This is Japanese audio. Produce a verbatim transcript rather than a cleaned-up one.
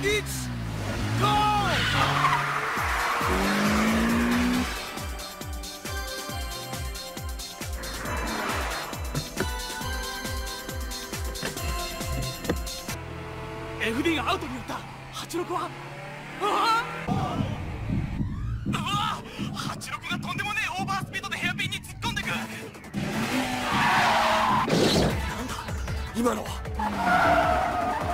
いちゴー。エフディー がアウトになった。はちろくはうわうわはちろくがとんでもねえオーバースピードでヘアピンに突っ込んでく。なんだ今のは。